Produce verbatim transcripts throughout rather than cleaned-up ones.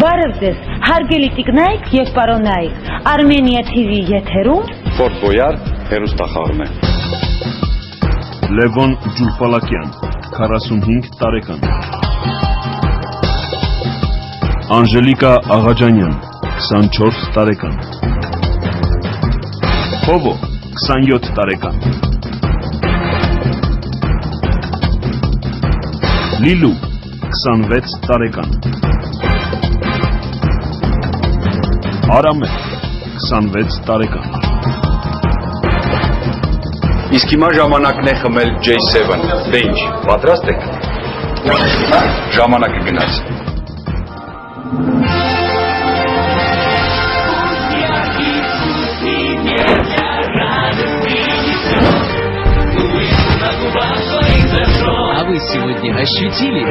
Բարև ձեզ, հարգելի տիկնայք և պարոնայք, Armenia T V եթերում Ֆորտ Բոյար հեռուստախաղն է։ Լևոն Ջուլպալակյան, քառասունհինգ տարեկան։ Անժելիկա Աղաջանյան, քսանչորս տարեկան։ Հովո, քսանյոթ տարեկան։ Լիլու, քսանվեց տարեկան։ Արամե, քսանվեց տարեկան։ Իսկ հիմա ժամանակն է խմել J seven, դե ինչ, պատրաստ եք։ Ժամանակը գնաց։ А вы сегодня ощутили?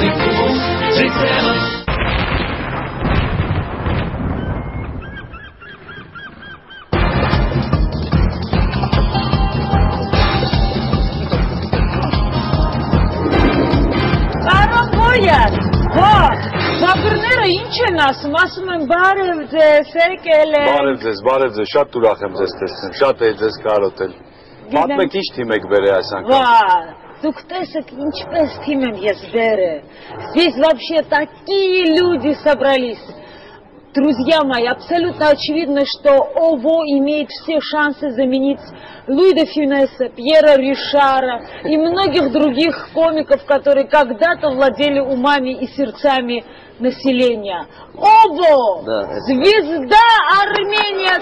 Բագրները ինչ են ասում, ասում են բարև ձեզ, եկել եք։ Բարև ձեզ, բարև ձեզ, շատ ուրախ եմ ձեզ տեսնել, շատ էի ձեզ կարոտել։ Պատմեք ինչ թիմ եք բերել այս անգամ։ Վա, դուք տեսեք ինչպես թիմ եմ ես բերել։ Здесь вообще такие люди собрались. Друзья мои, абсолютно очевидно, что ОВО имеет все шансы заменить Луи де Фюнеса, Пьера Ришара и многих других комиков, которые когда-то владели умами и сердцами населения. ОВО! Да, это... Звезда Армения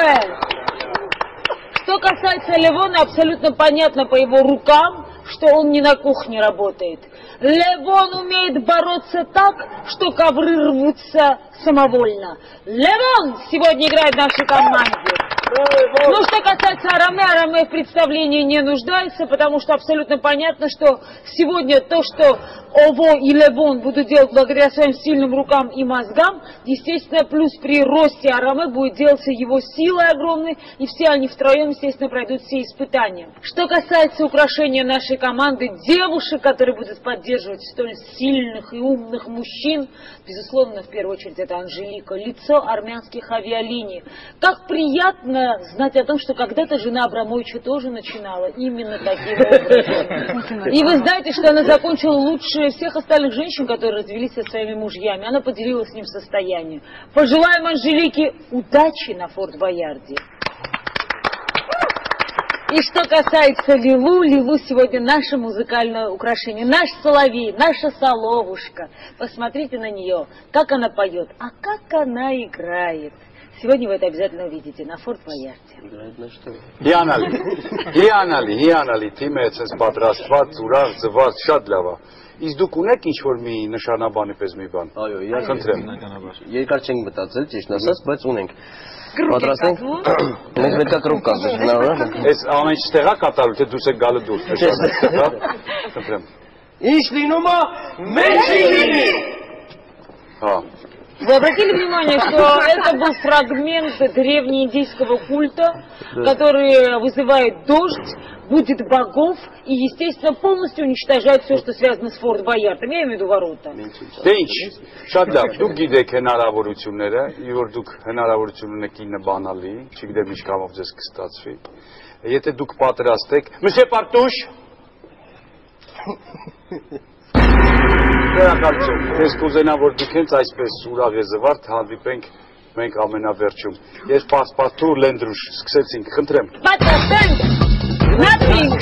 ТВ! Что касается Левона, абсолютно понятно по его рукам, что он не на кухне работает. Левон умеет бороться так, что ковры рвутся самовольно. Левон сегодня играет в нашей команде. Ну, что касается Араме, Араме в представлении не нуждается, потому что абсолютно понятно, что сегодня то, что ОВО и Левон будут делать благодаря своим сильным рукам и мозгам, естественно, плюс при росте Араме будет делаться его силой огромной, и все они втроем, естественно, пройдут все испытания. Что касается украшения нашей команды, девушек, которые будут поддерживать столь сильных и умных мужчин, безусловно, в первую очередь, это Анжелика, лицо армянских авиалиний. Как приятно знать о том, что когда-то жена Абрамовича тоже начинала именно таким образом. И вы знаете, что она закончила лучше всех остальных женщин, которые развелись со своими мужьями. Она поделилась с ним состоянием. Пожелаем Анжелике удачи на Форт Боярде. И что касается Лилу, Лилу сегодня наше музыкальное украшение, наш соловей, наша соловушка. Посмотрите на нее, как она поет, а как она играет. Сегодня вы это обязательно увидите на Форт Боярде. Играет на что? Հիանալի, հիանալի, հիանալի, թիմը էս պատրաստված, ուրախ, ձված, շատ լավ է։ Իսկ դուք ունեք ինչ-որ մի նշանաբանի պես մի բան։ Այո, իհարկե։ Խնդրեմ։ Երկար չենք մտածել, ճիշտ ասած, բայց ունենք։ Պատրաստ ենք։ Մենք պետք է կրուկ կազմենք, հնարավոր է։ Այս ամեն ինչ տեղա կատարում, թե դուք եք գալու դուրս, հա։ Խնդրեմ։ Ինչ լինում է, մեջ լինի։ Հա։ Вы обратили внимание, что это был фрагмент древнеиндийского культа, который вызывает дождь, будет богов и, естественно, полностью уничтожает все, что связано с Форт Боярдом. Я имею в виду ворота. Դե ինչ, շատ լավ, դուք գիտեք հնարավորությունները, ի որ դուք հնարավորություն ունեք ինը բանալի, չգիտեմ ինչքանով ձեզ կստացվի։ Եթե դուք պատրաստ եք, Մսե Պարտուշ։ Վերակալցում, ես կուզենամ, որ դուք հենց այսպես ուրախ է զվարդ հանդիպենք մենք ամենավերջում։ Ես պասպասթուր Լենդրուշ սկսեցինք, խնդրեմ։ Պատրաստենք, նատվինք։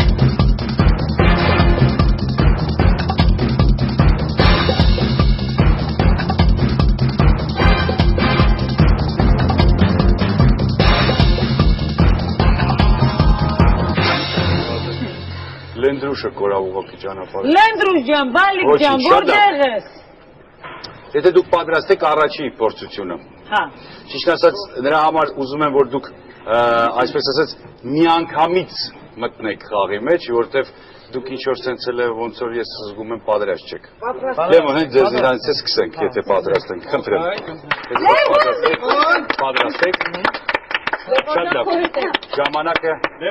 Լենդրուշը կորավ ուղղակի ճանապարհը։ Լենդրուշ ջան, բալիկ ջան, որտեղ ես։ Եթե դուք պատրաստ եք առաջի փորձությունը։ Հա։ Ճիշտ ասած, նրա համար ուզում եմ, որ դուք այսպես ասած միանգամից մտնեք խաղի մեջ, որովհետև դուք ինչ որ սենցել է ոնց որ ես զգում եմ պատրաստ չեք։ Լևոն, հենց ձեզ իրանից է սկսենք, եթե պատրաստ ենք, խնդրեմ։ Պատրաստ եք։ Շատ լավ։ Ժամանակը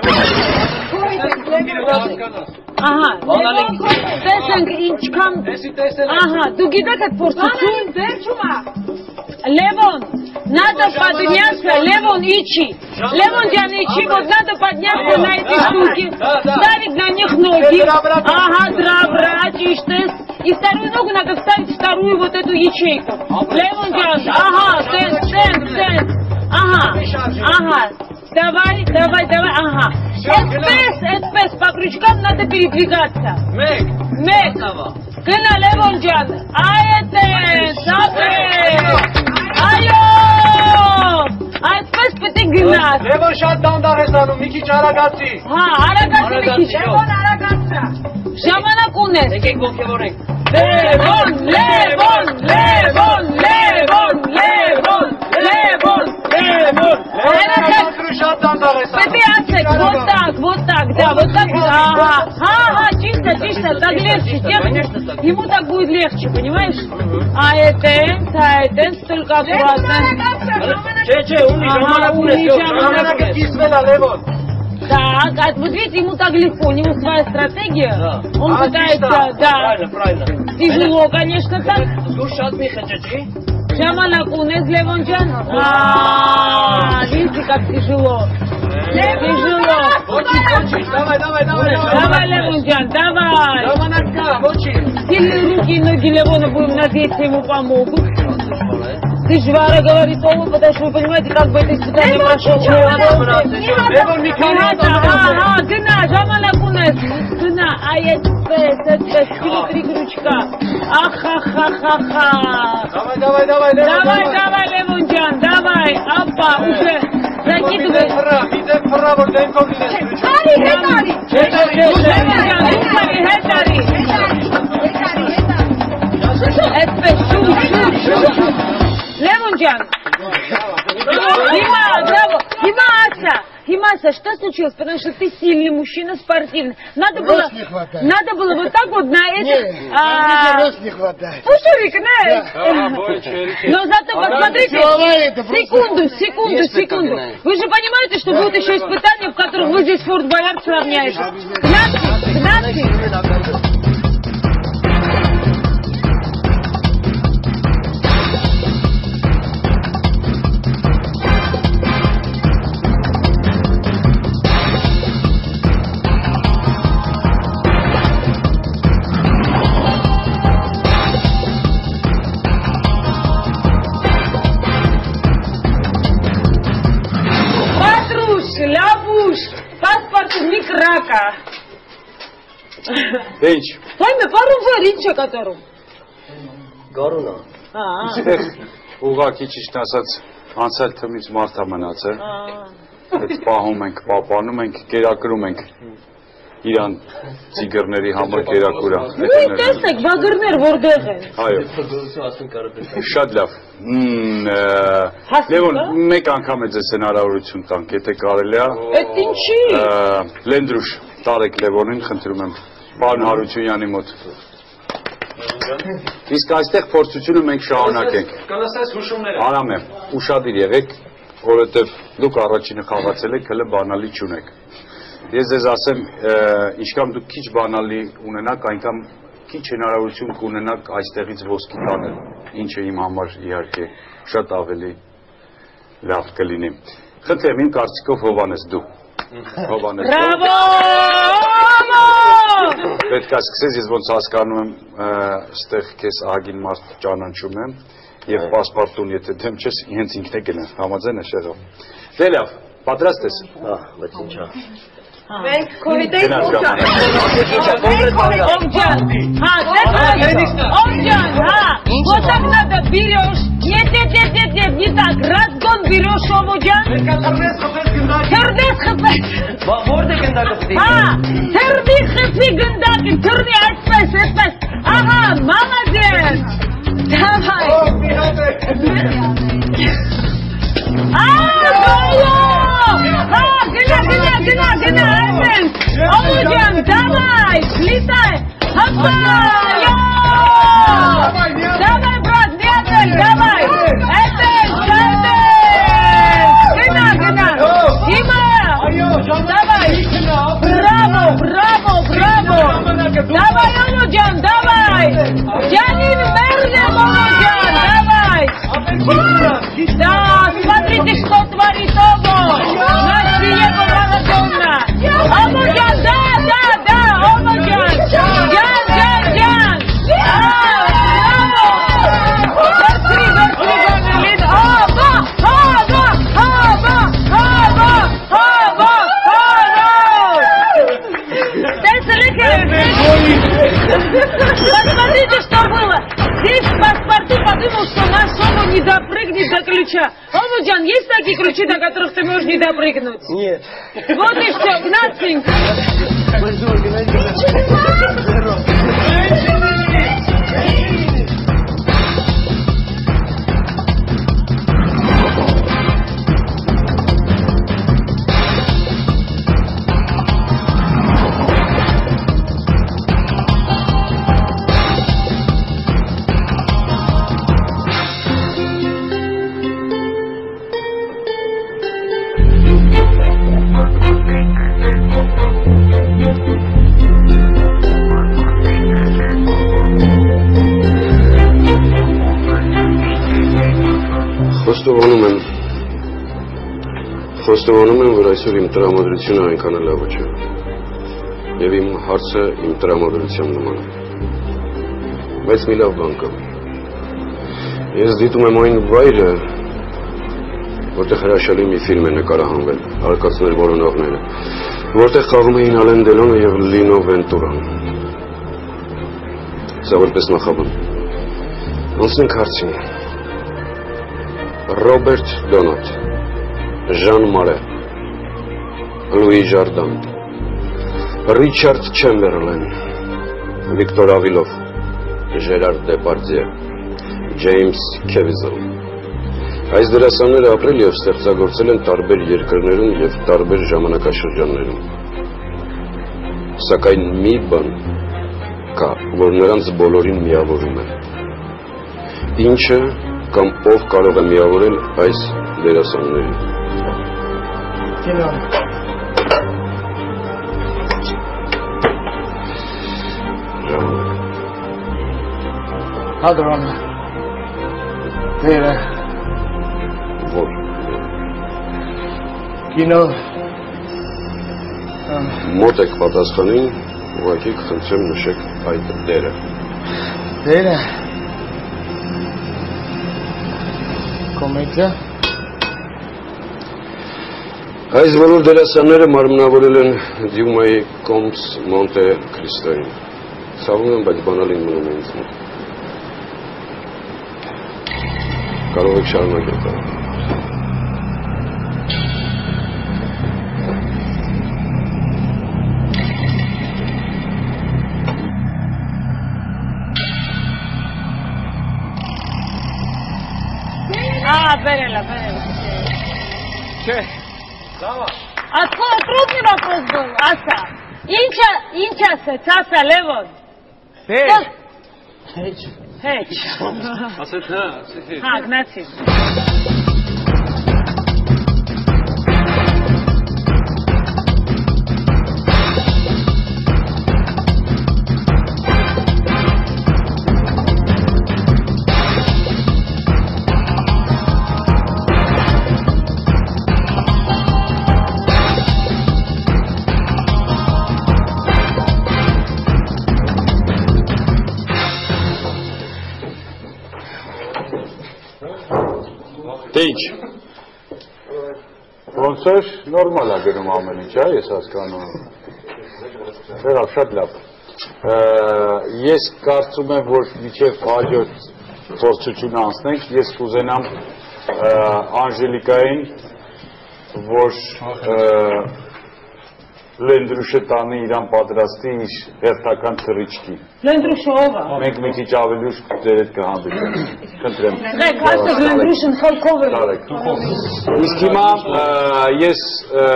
Ահա, տեսանք ինչքան Ահա, դու գիտեք այդ փորձություն վերջում է Левон, надо подняться, Левон, ичи. Левон, Джан, ичи, вот надо подняться на эти штуки, ставить на них ноги. Ага, драбра, чиштес. И вторую ногу надо вставить вторую вот эту ячейку. Левон, Джан, ага, тен, тен, тен. Ага, ага. Давай, давай, давай, ага. Эспес, эспес, по крючкам надо передвигаться. Мек. Мек. Гына, Левон, Джан. Аетен, сапе. Այո, այսպես պետք է գնաս։ Լևոն շատ դանդաղ ես անում, մի քիչ արագացի։ Հա, արագացի մի քիչ, Լևոն արագացրա։ Ժամանակ ունես։ Եկեք ոգևորենք։ Լևոն, Լևոն, Լևոն, Լևոն, Լևոն, Լևոն, Լևոն։ Արագացրու շատ դանդաղ ես անում։ Պետք է ասեք, вот так, вот так, да, вот так, ага. Ха, ха, чисто, чисто, так легче, ему так будет легче, понимаешь? А это, а это, только аккуратно. Че, че, у них ժամանակ ունես, ժամանակը կիսվել է, Լևոն։ Так, а вот видите, ему так легко, у него своя стратегия, да. Он а, пытается, да. Правильно, правильно. Тяжело, конечно, так. Слушай, ми хачачи. Ժամանակ ունես, Լևոն ջան? А, видите, как тяжело. Тяжело. Ոչինչ, ոչինչ, давай, давай, давай. Давай, Левон ջան, давай. Ժամանակ կա, ոչինչ. Сильные руки и ноги Левона, будем надеяться, ему помогут. Дежвара говорит Олу, потому что вы понимаете, как бы это испытание прошло. Левон Михайлович. Ага, гына, ժամանակ ունես. Գնա, այդպես, այդպես, три крючка. Ахахахаха. Давай, давай, давай, Левон. Давай, давай, Левон ջան, давай. Опа, уже закидывай. Իդե ֆրա, որ դեմքով լինես крючок։ Արի, հետ արի։ Հետ արի, Լևոն ջան, հետ արի, հետ արի։ Այդպես, շուտ, շուտ, շուտ։ Левон ջան. Дима, браво. Дима, Ася. Дима, Ася, что случилось? Потому что ты сильный мужчина, спортивный. Надо было, надо было вот так вот на это. Рост не хватает. Пушурик, знаешь? Но зато посмотрите. Секунду, секунду, секунду. Вы же понимаете, что будет еще испытание, в котором вы здесь Форт Боярд сравняете. Гнатки, гнатки. Рака. Ինչ։ Հայմե, պարում վար, ինչ է կատարում։ Գարունա։ Այստեղ ուղղակի ճիշտ ասած անցյալ թվից մարդ է մնացել։ Այդ պահում ենք, պահպանում ենք, կերակրում ենք իրան ծիգրների համար կերակուրա։ Նույն տեսեք, վագրներ որտեղ են։ Այո։ Շատ լավ։ Լևոն, մեկ անգամ է ձեզ հնարավորություն տանք, եթե կարելի է։ Էդ ինչի։ Լենդրուշ տարեք Լևոնին, խնդրում եմ, պարոն Հարությունյանի մոտ։ Իսկ այստեղ փորձությունը մենք շարունակենք։ Կլսես հուշումները։ Արամ եմ, ուշադիր եղեք, որովհետև դուք առաջինը խաղացել եք, հələ բանալի չունեք։ Ես ձեզ ասեմ, ինչքան դուք քիչ բանալի ունենաք, այնքան քիչ հնարավորություն կունենաք այստեղից ոսկի տանել, ինչը իմ համար իհարկե շատ ավելի լավ կլինի։ Խնդրեմ, իմ կարծիքով Հովհաննես դու։ Հովհաննես։ Բրավո! Պետք է սկսես, ես ոնց հասկանում եմ, այստեղ քեզ ահագին մարդ ճանաչում եմ եւ պասպորտուն, եթե դեմ չես, հենց ինքն է գնա, համաձայն ես եղավ։ Դե լավ, պատրաստ ես։ Հա, բայց ինչա։ Մենք կովիտեի փոխան։ Օգջան։ Հա, Օգջան, հա։ Вот так надо берешь. Нет, нет, нет, нет, нет, не так. Разгон берешь, Օգջան։ Թրդես խփես։ Որտե գնդակը պիտի։ Հա, թրդի խփի գնդակը, թրդի այսպես, այսպես։ Ահա, молодец։ Давай։ А, гына, гына, гына, гына, Армен! Олуджан, давай, слетай! Хопа! Давай, брат, Мятель, давай! Этель, Этель! Гына, гына! Дима! Давай! Браво, браво, браво! Давай, Олуджан, давай! Janine Merdem, Олуджан, давай! не допрыгнет до ключа. Омуджан, есть такие ключи, до которых ты можешь не допрыгнуть? Нет. Вот и все, Гнатенька. Խոստովանում եմ, խոստովանում եմ, որ այսօր իմ տրամադրությունը այնքան լավը չէ, և իմ հարցը իմ տրամադրության նման է, բայց մի լավ բան կա, ես դիտում եմ այն վայրը, որտեղ հրաշալի մի ֆիլմ է նկարահանվել, արկածներ որոնողները, որտեղ խաղում էին Ալեն Դելոնը և Լինո Վենտուրան, սա որպես նախաբան, անցնենք հարցին, Ռոբերտ Դոնոտ, Ժան Մարե, Լուի Ժարդան, Ռիչարդ Չեմբերլեն, Վիկտոր Ավիլով, Ժերար Դեպարդիե, Ջեյմս Քևիզել։ Այս դերասանները ապրել և ստեղծագործել են տարբեր երկրներում և տարբեր ժամանակաշրջաններում։ Սակայն մի բան կա, որ նրանց բոլորին միավորում է։ Ինչը կամ ով կարող է միավորել այս դերասաններին։ Կինո։ Հադրոնը։ Դերը։ Որ։ Կինո։ Մոտ եք պատասխանին, ուղղակի կխնդրեմ նշեք այդ դերը։ Դերը։ Կոմեդիա։ Այս բոլոր դերասանները մարմնավորել են Դյումայի Կոմս Մոնտե Քրիստոյին։ Ցավում եմ, բայց բանալին մնում է ինձ մոտ։ Կարող եք շարունակել։ А, Берела, Берела. Չէ, լավ է։ Откуда трудный вопрос был, Аса? Инча, инча ասեց, Аса, Լևոն։ Հեչ։ Հեչ։ Հեչ։ Ասեց հա, ասեց հեչ։ Հա, գնացի։ Դե ինչ, ոնց էր նորմալ է գնում ամեն ինչ, հա, ես հասկանում եմ, վերավ, շատ լավ, ես կարծում եմ, որ միջև հաջորդ փորձությունը անցնենք, ես կուզենամ Անժելիկային, որ Լենդրուշը տանի իրան պատրաստի իր հերթական թռիչքի։ Լենդրուշը ով է։ Մենք մի քիչ ավելի ուշ ձեր հետ կհանդիպենք։ Խնդրեմ։ Ղեք, ասեք Լենդրուշն խելքով է։ Իսկ հիմա ես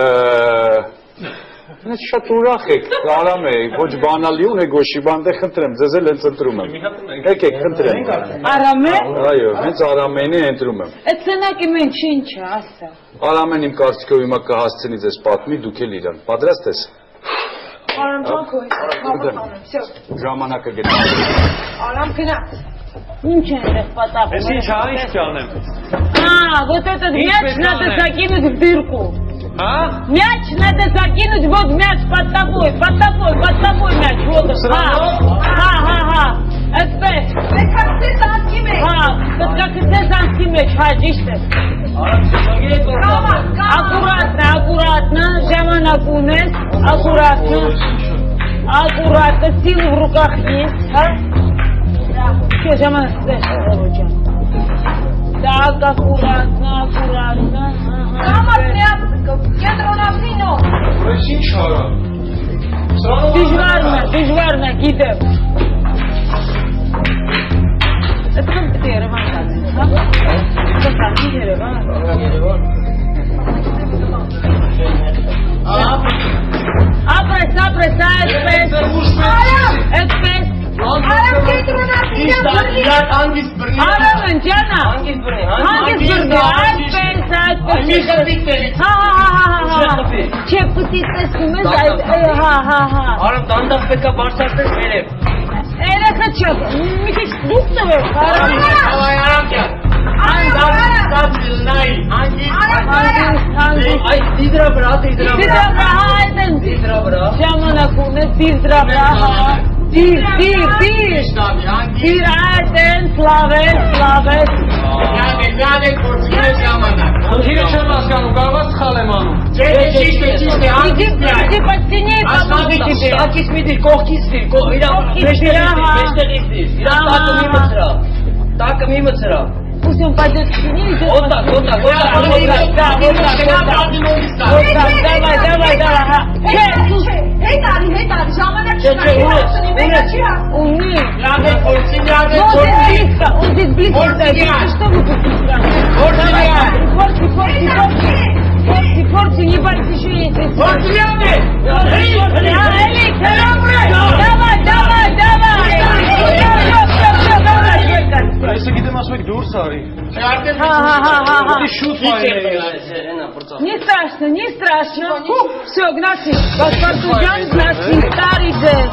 շատ ուրախ եք, Արամ է, ոչ բանալի ունեք, ոչ բանդե խնդրեմ, ձեզ էլ հենց ընտրում եմ։ Եկեք, խնդրեմ։ Արամե։ Այո, հենց Արամենի ընտրում եմ։ Այդ սենակի մենք ինչ է, ասա։ Արամեն իմ կարծիքով հիմա կհասցնի ձեզ պատմի, դուք էլ իրան։ Պատրաստ ես։ Արամ ճանքոյ, հավատանեմ, всё։ Ժամանակը գնա։ Արամ գնաց։ Ինչ է այդպես պատապում։ Ես ինչ ա, ինչ չանեմ։ А, вот этот мяч надо закинуть в дырку. А? Мяч надо закинуть, вот мяч под тобой, под тобой, под тобой мяч, вот он. Ха, ха, ха. Эспеш. Ты как ты занки мяч. Ха, ты как ты занки мяч, ха, жишься. Аккуратно, аккуратно, жаманак унес, аккуратно. Аккуратно, силы в руках есть, а? Да. Все, жаманак, дай, Да, Так аккуратно, аккуратно. Дежварно, дежварно, гидем. Это как ты, Ереван, как? Это как ты, Ереван? Апрес, апрес, экспресс. Экспресс. Aramın canım. Hangisi buraya? Hangisi buraya? Ekspres, ekspres. Ha ha ha ha ha. Çeput istesimiz. Ha ha ha. Aram dandak peka bağırsaklık benim. Ele kaçıyor. Müthiş buk da ver. Aram aram ya. Ay didra bra, didra bra. Didra bra, hayden. Didra bra. Şamana kune, didra bra. Dir, dir, dir. Dir, hayden, slavet, slavet. Yani, yani korkuyor şamana. Hier is een askan, waar was het al man? Çiste, çiste, çiste. Иди, иди под стене, помогу тебе. Akis midir, kokistir. Beşte gizdir, beşte gizdir. Biraz takım iyi mısıra. Takım iyi mısıra. Пусть он пойдет к стене и идет. Вот так, вот так, вот так, вот так, да, вот так, вот так. Вот так, давай, давай, давай. Hey Tari, hey Tari, şamana Çeçe, uğraş, uğraş. Умный. Yardım, polisin yardım, Вот polisin. здесь близко, он здесь близко стоит. Что вы тут устраиваете? Давай, порти, порти, порти. Порти, порти, не порти, еще есть. Porti yani. Порти, порти, а, Элик, давай, давай, давай. Yok, yok, yok, yok, давай, Жека. Neyse gidin asmak dur Sari. Yardım. Ha, ha, ha, ha, ha. Hadi şut fayda. Не страшно, не страшно. Все, Гнатий, Паспартудян, Гнатий, старый же.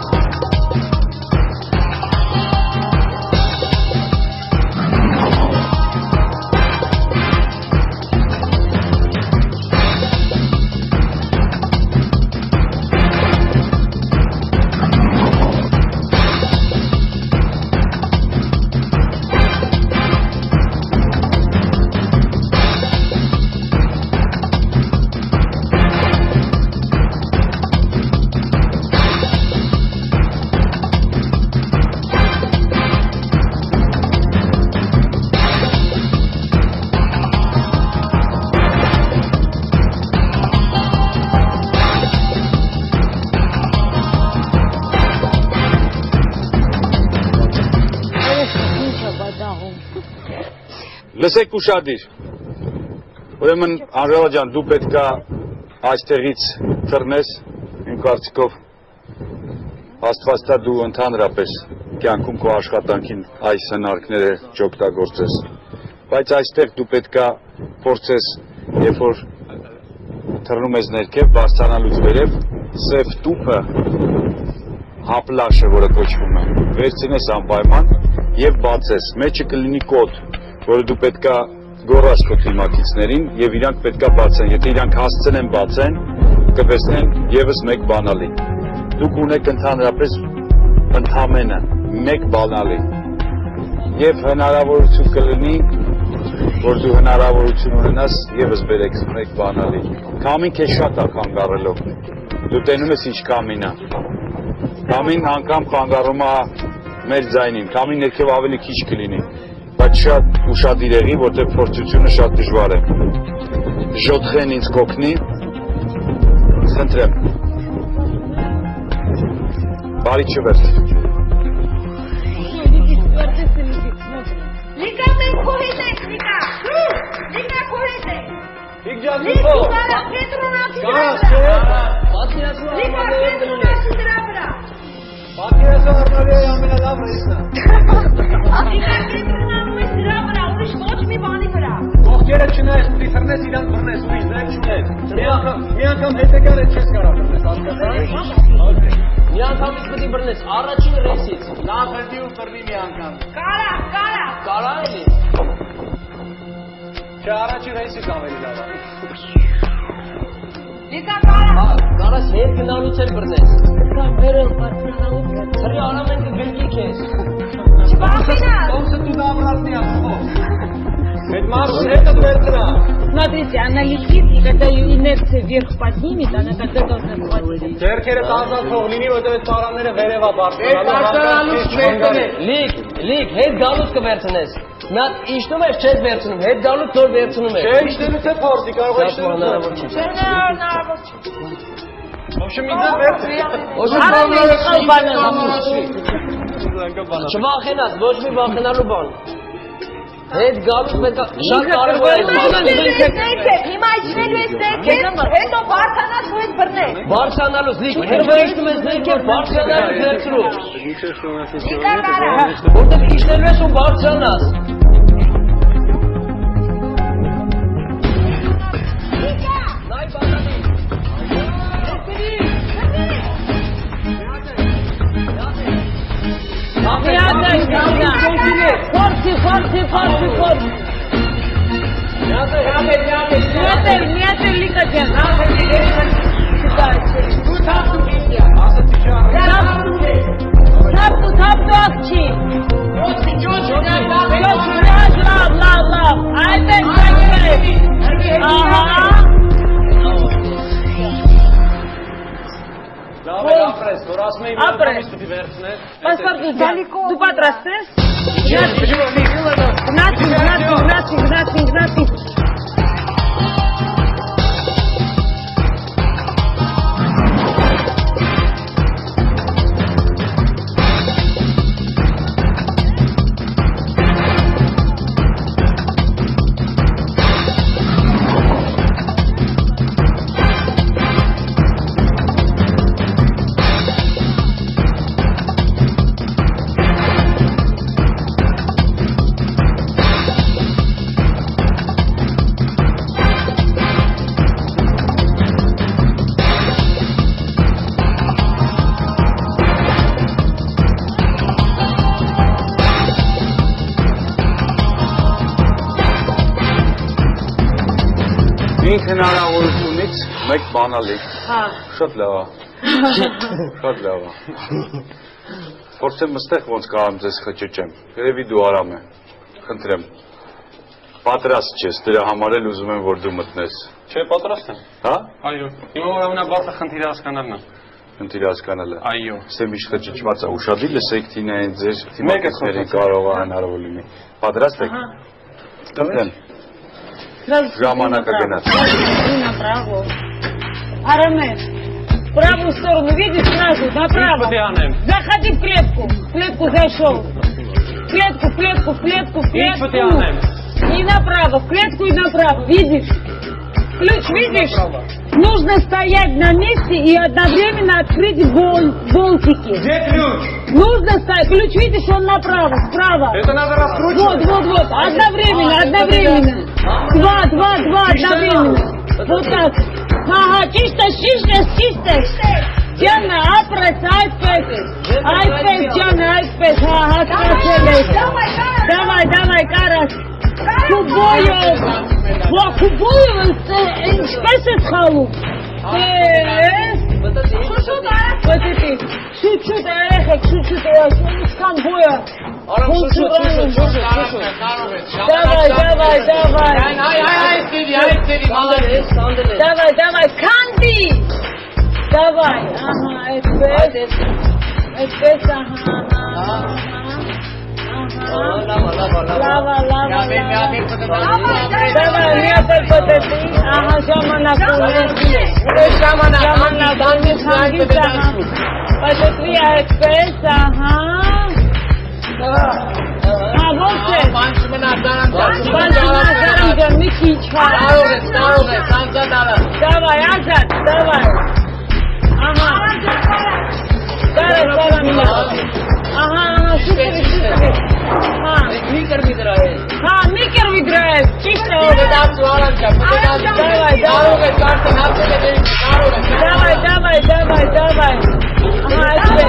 Լսեք ուշադիր։ Ուրեմն Անժելա ջան, դու պետք է այստեղից թռնես, իմ կարծիքով Աստված տա դու ընդհանրապես կյանքում քո աշխատանքին այս հնարքները չօգտագործես։ Բայց այստեղ դու պետք է փորձես, երբ որ թռնում ես ներքև, բարձրանալուց վերև, սև տուփը հապլաշը, որը կոչվում է, վերցնես անպայման եւ բացես։ Մեջը կլինի կոդ, որը դու պետք է գոռաս քո թիմակիցներին եւ իրանք պետք է բացեն։ Եթե իրանք հասցնեն բացեն, կվերցնեն եւս մեկ բանալի։ Դուք ունեք ընդհանրապես ընդամենը մեկ բանալի։ Եվ հնարավորություն կլինի, որ դու հնարավորություն ունենաս եւս բերեք մեկ բանալի։ Կամին քեզ շատ է խանգարելով։ Դու տենում ես ինչ կամին է։ Կամին անգամ խանգարում է մեր ձայնին, կամին ներքև ավելի քիչ կլինի։ Բայց շատ ուշադիր եղի, որտեղ փորձությունը շատ դժվար է։ Ժոթխեն ինձ կօգնի, խնդրեմ։ Բարի չվերց։ Լիկա մենք քոհիտ ենք, Լիկա։ Լիկա քոհիտ ենք։ Լիկ ջանիքո։ Լիկա Պետրոնացի դրա Գաս, վրա։ պատկերացու Լիկա Պետրոնացի դրա վրա։ Պատկերացու արմարիայի ամենալավը իսնա։ Լիկա Պետրոնացի դրա վրա, ուրիշ ոչ մի բանի վրա։ Կողքերը չնայես, պիտի թռնես իրան բռնես, ուրիշ դեմ չունես։ Մի անգամ, մի անգամ հետեկար է չես կարող բռնես, հասկացա՞ր։ Մի անգամից պիտի բռնես, առաջին ռեսից։ Լավ հրդի ու բռնի մի անգամ։ Կարա, կարա։ Կարա էլի։ Չէ, առաջին ռեսից ավելի լավ է։ Լիկա կարա։ Կարաս հետ գնալուց էլ բռնես։ Վերել բարձրանալուց է։ Թռի արամեն կգրգի քեզ։ Չբախինա։ Ոնց դու դավրացնի ասխով։ Այդ մարդու հետը վերցրա։ Смотрите, она летит, и когда ее инерция вверх поднимет, она тогда должна схватить. Ձերքերը տազած թող լինի, որտեղ այդ տարաները վերևա բարձրանալու։ Այդ բարձրանալուց վերցնես։ Լիկ, լիկ, հետ գալուց կվերցնես։ Նա իշտում ես չես վերցնում, հետ գալու թոր վերցնում ես։ Չէ, իշտելուց է փորձի, կարող է իշտելուց։ Հնարավոր չի։ հնարավոր չի։ Ոչմ ինձ վերցրի։ Ոչմ բան չվախենաս, ոչ մի վախենալու բան։ Հետ գալուց պետք է շատ կարևոր է։ Հիմա իջնելու ես ներքև, հետո բարձրանաս ու ես բռնես։ Բարձրանալուց լիք, հետո իջնում ես ներքև, բարձրանալուց վերցրու։ Նիկա կարա։ Որտեղ իջնելու ես ու բարձրանաս։ Forti, forti, forti, forti. Meter, meter likacak. Taptu, taptu akçi. Lav, lav, lav. Ayten, ayten. Aha. Ապրես, որ ասում էի Ապրես։ ստուդի վերցնես։ Պասպորտի դու պատրաստ ես։ Գնացին, գնացին, գնացին, գնացին, գնացին։ Ինքն հնարավորությունից մեկ բանալի։ Հա։ Շատ լավ է։ Շատ լավ է։ Փորձեմ մստեղ ոնց կարամ ձեզ խճճեմ։ Երևի դու արամ է։ Խնդրեմ։ Պատրաստ չես, դրա համար էլ ուզում եմ որ դու մտնես։ Չէ, պատրաստ եմ։ Հա։ Այո։ Հիմա որ ամենաբարձր խնդիրը հասկանալն է։ Խնդիրը հասկանալը։ Այո։ Սեմ իշ խճճված է, ուշադիր լսեք թինային ձեր թիմակիցներին կարող է հնարավոր լինի։ Պատրաստ եք։ Խնդրեմ։ Ժամանակը գնաց։ Направо. Арамес. В правую сторону, видишь, сразу, направо. Заходи в клетку. В клетку зашел. В клетку, в клетку, в клетку, в клетку. И направо, в клетку и направо. Видишь? Ключ, видишь? Нужно стоять на месте и одновременно открыть бол болтики. Где ключ? Нужно стоять. Ключ, видишь, он направо, справа. Это надо раскручивать. Вот, вот, вот. Одновременно, одновременно. Два, два, два, одновременно. Вот так. Ага, чисто, чисто, чисто. Диана, апрес, айпес. Айпес, Диана, айпес. Ага, скачелес. Давай, давай, Карас. Кубоев. Ва, Кубоев, спасет халу. Вот эти. Чуть-чуть, орехек, чуть-чуть, скан боя. Давай, давай, давай. Давай, давай, Канди. Давай, ага, эспес. Эспес, ага, ага. Лава, лава, лава. Давай, метр вот эти. Ага, жамана кулес. Жамана, жамана кулес. Подотри, эспес, ага. А вот это. Панчманазарам, Микичка. Давай, Азат, давай. Ага. Дара, дара меня. Ага, супер, супер. हाँ, मीकर भी रहा है। हाँ, मीकर भी रहा है। चीज़ हो गया। आप सुवालन क्या? दवाई, दवाई। चार से नाप से ले दवाई, दवाई, दवाई, दवाई। हाँ, इसमें।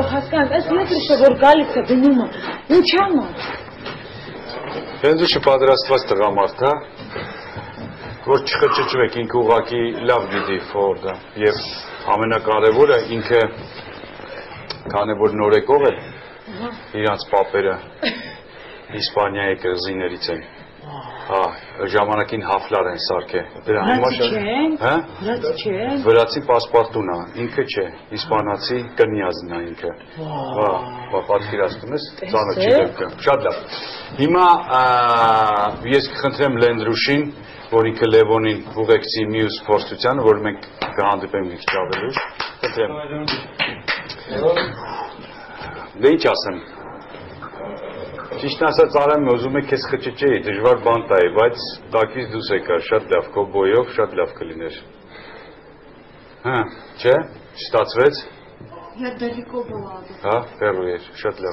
հասկանաք, այս մետրիշը որ գալիս է գնում է, ինչ անում։ Հենց ու չպատրաստված տղամարդ, հա, որ չխճճվեք, ինքը ուղղակի լավ գիտի Ֆորդը եւ ամենակարևորը ինքը քանի որ նորեկող է, իրանց պապերը Իսպանիայի կղզիներից են։ Հա, ժամանակին հաֆլար են սարքել։ Դրա համար հա? Վրացի պասպորտուն է, ինքը չէ, իսպանացի կնյազն է ինքը։ Հա, պատկերացնում ես, ծանոթ չի դեպքը։ Շատ լավ։ Հիմա ես կխնդրեմ Լենդրուշին, որ ինքը Լևոնին ուղեկցի մյուս փորձությանը, որ մենք կհանդիպենք մի քիչ ավելի ուշ։ Խնդրեմ։ Դե ինչ ասեմ։ Ճիշտ ասած Արամ ուզում է քեզ խճճեի, դժվար բան տայի, բայց տակից դուրս եկար, շատ լավ, քո բոյով շատ լավ կլիներ։ Հա, չէ՞, չստացվեց։ Я далеко была. Հա, հեռու էր, շատ լավ։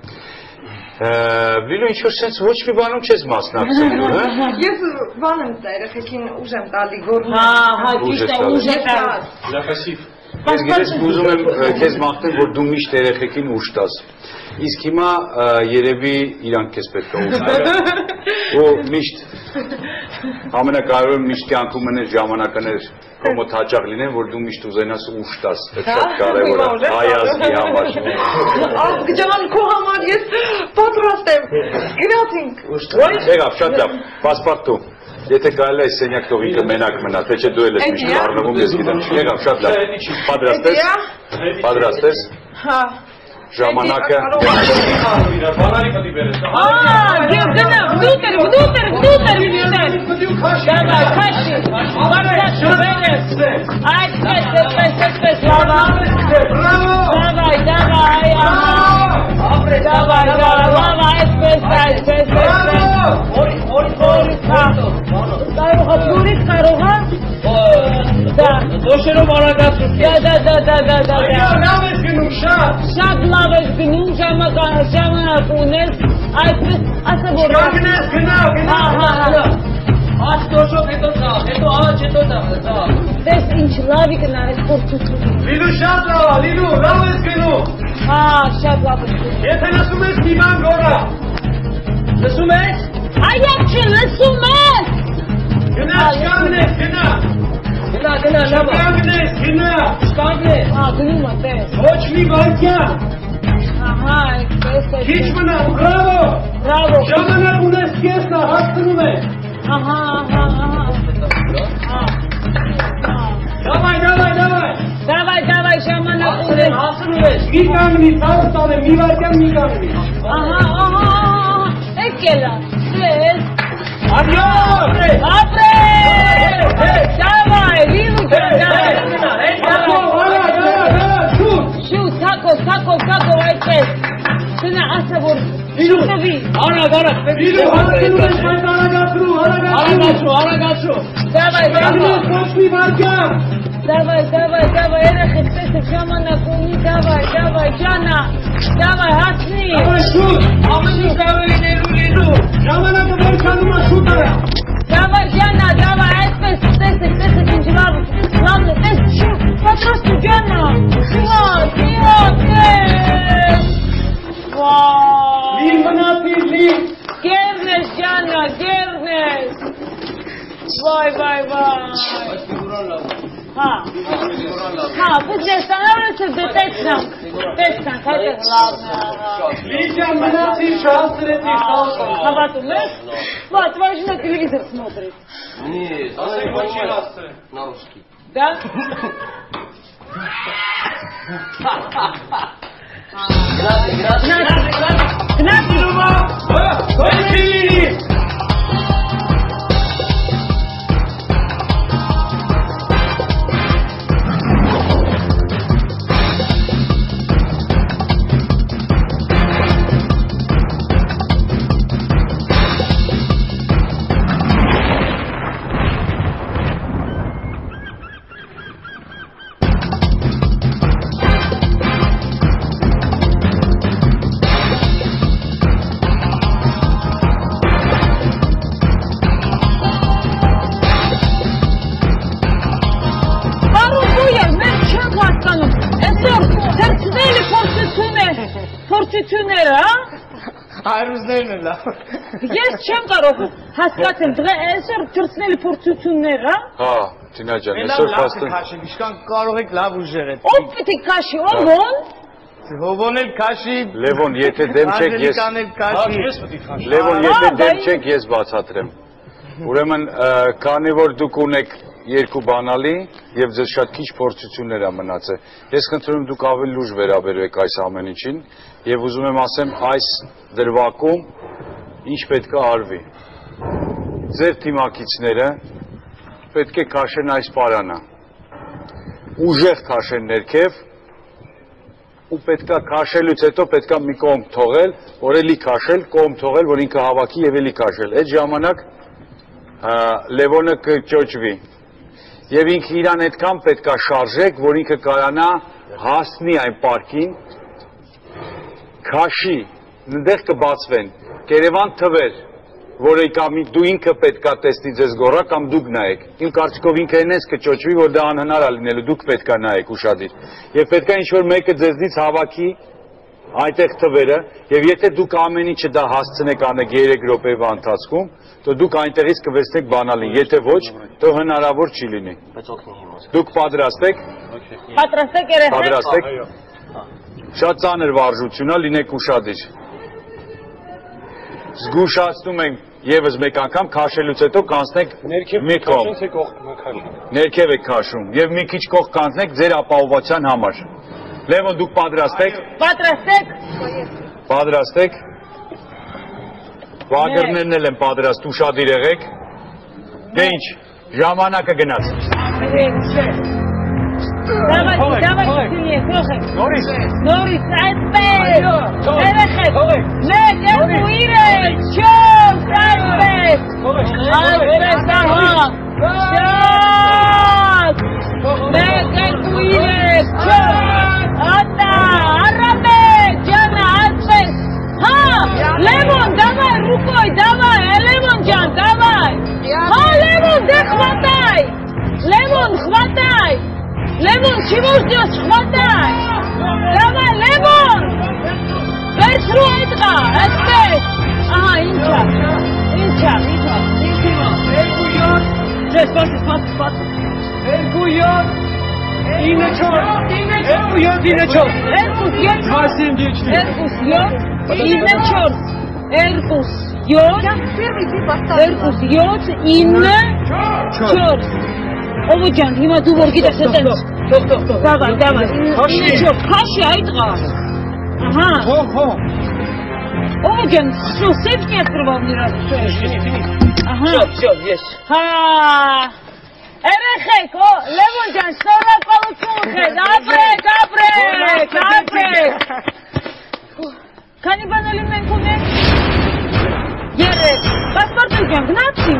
Լիլո, ինչ-որ սենց ոչ մի բանում չես մասնակցելու, հա։ Ես բան եմ տա, երեխեքին ուժ եմ տալի գորում։ Հա, հա, ճիշտ է, ուժ է տալ։ Լապասիվ։ Ես գիտես ուզում եմ քեզ մաղթել, որ դու միշտ երեխեքին ուժ տաս։ Իսկ հիմա երևի իրանք քեզ պետք է ուժ տան։ Ու միշտ ամենակարևորը միշտ կյանքում են ժամանակներ կոմոդ հաճախ լինեն, որ դու միշտ ուզենաս ուժ տաս։ Դա շատ կարևոր է հայ ազգի համար։ Ազգ ջան, քո համար ես պատրաստ եմ։ Գնացինք։ Եղավ, շատ լավ։ Պասպորտու։ Եթե կարելի է սենյակ թող ինքը մենակ մնա, թե չէ դու էլ ես միշտ առնվում, ես գիտեմ։ Եղավ, շատ լավ։ Պատրաստ ես։ Պատրաստ ես։ Հա։ Ժամանակը Բանալի պետք բերես։ Ահա, ես գնա, վնուտեր, վնուտեր, վնուտեր, վնուտեր։ Դավա, քաշի, վարդաց, բերես։ Այդպես, այդպես, այդպես, լավա։ Դավայ, դավայ, ահա։ Դավայ, լավա, այդպես, այդպես, այդպես։ Օրից, օրից, օրից, հա։ Կարող է, փյուրից կարող է։ Դա, Դոշերով արագացում։ դա, դա, դա, դա, դա, դա։ Լավ ես գնում, շատ։ Շատ լավ ես գնում, ժամանակ ունես, այսպես, ասա որ… Գնաս, գնա, գնա, գնա։ Աչ դոշով հետո ծա, հետո աչ հետո ծա։ Դες ինչ լավի գնա, այս փորձություն։ Լիլու շատ լավ, Լիլու, լավ ես գնում։ Հա, շատ լավ ես գնում։ Եթե լսում ես մի բան գորա։ Լսում ես։ Այո, չի լսում ես։ Գնա, չկանգնես, գնա։ Գնա, գնա, լավ։ Չկանգնես, գնա, չկանգնես։ Հա, գնում է, տես։ Ոչ մի վայրկյան։ Ահա, այսպես է։ Քիչ մնա, բրավո։ Բրավո։ Ժամանակ ունես կեսնա, հասցնում ես։ Ահա, ահա, ահա։ Դավայ, դավայ, դավայ։ Դավայ, դավայ, ժամանակ ունես։ Հասնում ես, մի կանգնի, ցավը տանեմ, մի վայրկյան մի կանգնի։ Ահա, ահա, եկելա, ես։ Ադյո, ապրել, դավայ, լիլու ջան, դավայ։ Ադյո, վարա, վարա, վարա, շուտ։ Շուտ, թակով, թակով, թակով, այդպես։ Գնա, ասա որ շուտովի։ Արագ, արագ, Լիլու, հասնում ես, բայց արագացրու, արագացրու, արագացրու։ Դավայ, դավայ, ոչ մի վայրկյան։ դավայ, դավայ, դավայ, երեխեք, տեսեք ժամանակ ունի, դավայ, դավայ, ջանա, դավայ, հասնի։ Դավայ, շուտ, ամենի կավերի ներու Լիլու, ժամանակը վերջանում է, շուտ արա։ Դավայ, ջանա, դավայ, այսպես, տեսեք, տեսեք, ինչ լավ, լավն է, տես, շուտ, պատրաստու, ջանա, շուտ, շուտ, տես, վայ, Լին մնացի, լին։ գերնես, ջանա, գերնես, վայ, վայ, վայ, հա, հա, պուծես, անավրեցը դե տեսնանք, տեսնանք, հայտեղ լավն է, Լին ջան, մնացի, շանսրեցի, շանսրեցի։ Հավատում ես? Вот, важно телевизор смотрит. Нет, Ասեք, ոչ երասը։ на русский. Да? Grazie, grazie. Гнати, Люба! Ой, Հայրուզներն են լավ։ Ես չեմ կարող հասկացեմ, դղա այսօր թրցնել փորձություններ, հա։ Հա, Տինա ջան, այսօր փաստը։ Քաշի, իշքան կարող եք լավ ուժեր եք։ Ով պիտի քաշի, ով ո՞ն։ Հովոն էլ քաշի։ Լևոն, եթե դեմ չեք, ես Լևոն, եթե դեմ չեք, ես բացատրեմ։ Ուրեմն, քանի որ դուք ունեք երկու բանալի եւ ձեզ շատ քիչ փորձություններ ա մնացել։ Ես խնդրում եմ դուք ավելի լուրջ վերաբերվեք այս ամեն ինչին եւ ուզում եմ ասեմ այս դրվագում ինչ պետք է արվի։ Ձեր թիմակիցները պետք է քաշեն այս պարանը։ Ուժեղ քաշեն ներքև ու պետքա քաշելուց հետո պետքա մի կողմ թողել, որ էլի քաշել, կողմ թողել, որ ինքը հավաքի եւ էլի քաշել։ Այդ ժամանակ Լևոնը կճոճվի։ Եվ ինքը իրան այդքան պետքա շարժեք, որ ինքը կարանա հասնի այն պարկին, քաշի, այնտեղ կբացվեն, Կերևան թվեր, որ կամ դու ինքը պետքա տեսնի ձեզ գոռա կամ դուք նայեք։ Իմ կարծիքով ինքը այնպես կճոճվի, որ դա անհնար է լինելու, դուք պետքա նայեք ուշադիր։ Եվ պետքա ինչ-որ մեկը ձեզնից հավաքի այնտեղ թվերը, եւ եթե դուք ամեն ինչը դա հասցնեք անեք երեք րոպեվա ընթացքում, то դուք այնտեղից կվեցնեք բանալին, եթե ոչ, то հնարավոր չի լինի։ Դուք պատրաստ եք։ Պատրաստ եք երեխեք։ Պատրաստ եք։ Շատ ծանր վարժություն է, լինեք ուշադիր։ Զգուշացնում ենք եւս մեկ անգամ քաշելուց հետո կանցնեք մի կողմ։ Ներքև եք քաշում եւ մի քիչ կողմ կանցնեք ձեր ապահովության համար։ Լևոն, դուք պատրաստ եք։ Պատրաստ եք։ Պատրաստ եք։ Վագրներն էլ են պատրաստ, ուշադիր եղեք։ Դե ինչ, ժամանակը գնաց։ Давай, давай, сильнее, слухай. Норис. Норис, айспес. Երեխեք։ Մեկ, երկու, երեք, չորս, այդպես։ Այդպես, ահա։ Շատ։ Մեկ, երկու, երեք, չորս։ Ատա, առաբեք, ջանա, այդպես։ Հա, Լևոն, давай, рукой, давай, Левон ջան, давай. Հա, Լևոն, դե խվատայ։ Լևոն, խվատայ։ Левон, чего ждешь? Хватай! Давай, Левон! Վերցրու այդղա, այսպես։ Ահա, ինչա, ինչա, ինչա, ինչա։ Երկու յոթ, ձեզ պասի, պասի, պասի։ Երկու յոթ, ինը չորս, երկու յոթ, ինը չորս։ Երկուս յոթ, հասիմ դիչվի։ Երկուս յոթ, ինը չորս։ Երկուս յոթ, երկուս յոթ, ինը չորս։ Ովո ջան, հիմա դու որ գիտես այդպես։ Թող, թող, թող։ Давай, давай։ Ինչո՞, քաշի այդղա։ Ահա։ Թող, թող։ Ովո ջան, что, сейф не открывал ни разу? Ահա։ Всё, всё, есть։ Հա։ Երեխեք, օ, Լևոն ջան, շնորհակալություն քեզ։ Ապրեք, ապրեք, ապրեք։ Քանի բանալի մենք ունենք։ Երեք։ Պասպորտը ջան, գնացի։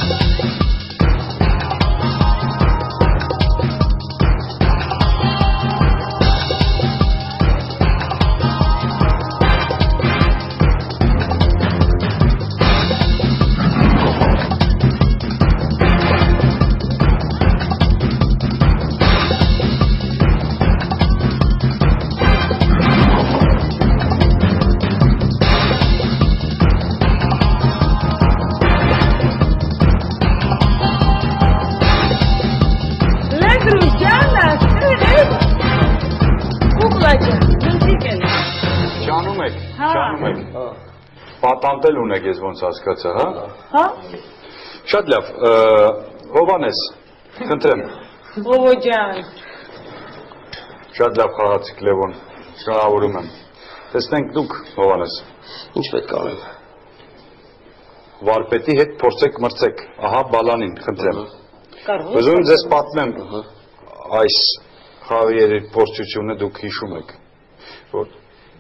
Պատանտել ունեք ես ոնց հասկացա, հա։ Հա։ Շատ լավ, Հովանես, խնդրեմ։ Ովո ջան։ Շատ լավ խաղացիք Լևոն, շնորհավորում եմ։ Տեսնենք դուք, Հովանես։ Ինչ պետք է անեմ։ Վարպետի հետ փորձեք մրցեք, ահա բալանին, խնդրեմ։ Ուզում եմ ձեզ պատմեմ այս խաղերի փորձությունը դուք հիշում եք, որ